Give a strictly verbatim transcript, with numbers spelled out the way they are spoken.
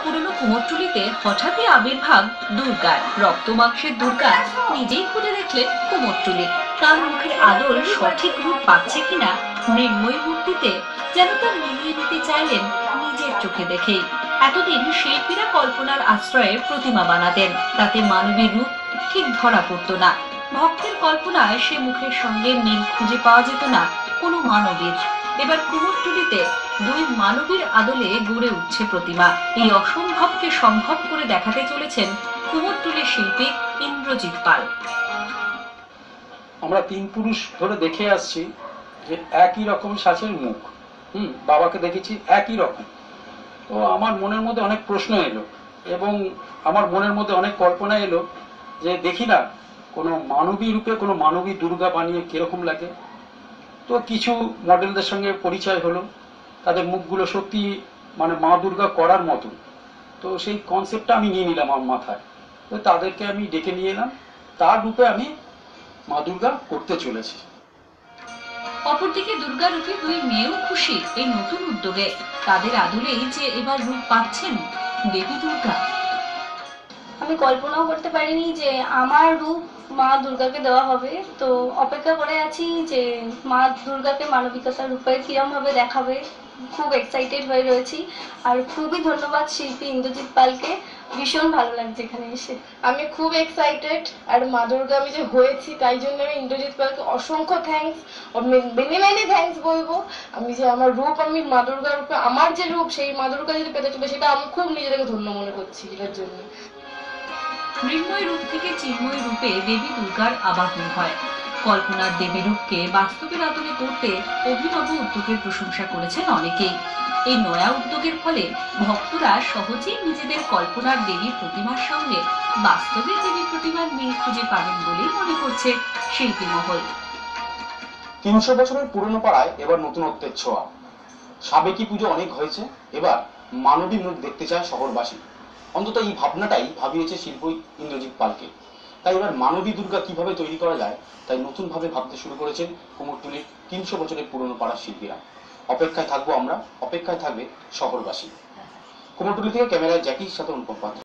পুরনো কুমোরটুলিতে হঠাৎই আবির্ভাব দুর্গার। রক্ত মাংসের দুর্গা নিজেই খুঁজে দেখলেন কুমোরটুলি। তার মুখের আদল সঠিক রূপ পাচ্ছে কিনা মৃন্ময়ী মূর্তিতে যেন তা মিলিয়ে নিতে চাইলেন নিজের চোখে দেখেই। এতদিন শিল্পীরা কল্পনার আশ্রয়ে প্রতিমা বানাতেন, তাতে মানবী রূপ ঠিক ধরা পড়ত না। ভক্তের কল্পনায় সে মুখের সঙ্গে মিল খুঁজে পাওয়া যেত না কোনো মানবীর। এবার কুমোরটুলিতে দুই মানবীর আদলে গড়ে উঠছে প্রতিমা। এই অসম্ভবকে সম্ভব করে দেখাতে চলেছেন কুমোরটুলির শিল্পী ইন্দ্রজিৎ পাল। আমরা তিন পুরুষ ধরে দেখে আসছি যে একই রকম সাজের মুখ, হুম বাবাকে দেখেছি একই রকম। তো আমার মনের মধ্যে অনেক প্রশ্ন এলো এবং আমার মনের মধ্যে অনেক কল্পনা এলো যে দেখি না কোনো মানবী রূপে কোনো মানবী দুর্গা বানিয়ে কিরকম লাগে। তো কিছু মডেলদের সঙ্গে পরিচয় হলো, তাদের মুখগুলো সত্যি মানে মা দুর্গা করার মতো। তো সেই কনসেপ্টটা আমি নিয়ে নিলাম আমার মাথায়, তো তাদেরকে আমি ডেকে নিয়ে এলাম, তার রূপে আমি মা দুর্গা করতে চলেছি। অপরদিকে দুর্গা রূপে দুই মেয়েও খুশি এই নতুন উদ্যোগে। তাদের আদলেই যে এবার রূপ পাচ্ছেন দেবী দুর্গা। আমি কল্পনাও করতে পারিনি যে আমার রূপ মা দুর্গাকে দেওয়া হবে। তো অপেক্ষা করে আছি যে মা দুর্গাকে মানবিকতার রূপে কিরম ভাবে দেখাবে। খুব এক্সাইটেড হয়ে রয়েছি আর খুবই ধন্যবাদ শিল্পী ইন্দ্রজিৎ পালকে। ভীষণ ভালো লাগছে এখানে এসে। আমি খুব এক্সাইটেড আর মা দুর্গা আমি যে হয়েছি তাই জন্য আমি ইন্দ্রজিৎ পালকে অসংখ্য থ্যাঙ্কস, মেনি মেনি থ্যাঙ্কস বলবো। আমি যে আমার রূপ আমি মা দুর্গার রূপে আমার যে রূপ সেই মা দুর্গা যদি পেতে চলে সেটা আমি খুব নিজেদেরকে ধন্য মনে করছি এটার জন্য। মৃন্ময় রূপ থেকে চিন্ময় রূপে দেবী দুর্গার আবাহন হয়। কল্পনার দেবী রূপকে বাস্তবের আদলে করতে অভিনব উদ্যোগের প্রশংসা করেছেন অনেকেই। এই নয়া উদ্যোগের ফলে ভক্তরা সহজেই নিজেদের কল্পনার দেবী প্রতিমার সঙ্গে বাস্তবের দেবী প্রতিমার মিল খুঁজে পাবেন বলেই মনে করছে শিল্পী মহল। তিনশো বছরের পুরনো পাড়ায় এবার নতুনত্বের ছোঁয়া। সাবেকি পুজো অনেক হয়েছে, এবার মানবী মুখ দেখতে চায় শহরবাসী। অন্তত এই ভাবনাটাই ভাবিয়েছে শিল্পী ইন্দ্রজিৎ পালকে। তাই এবার মানবী দুর্গা কিভাবে তৈরি করা যায় তাই নতুন ভাবে ভাবতে শুরু করেছেন কুমোরটুলির তিনশো বছরের পুরনো পাড়ার শিল্পীরা। অপেক্ষায় থাকবো আমরা, অপেক্ষায় থাকবে শহরবাসী। কুমোরটুলি থেকে ক্যামেরায় জ্যাকির সাথে অনুপম পাত্র।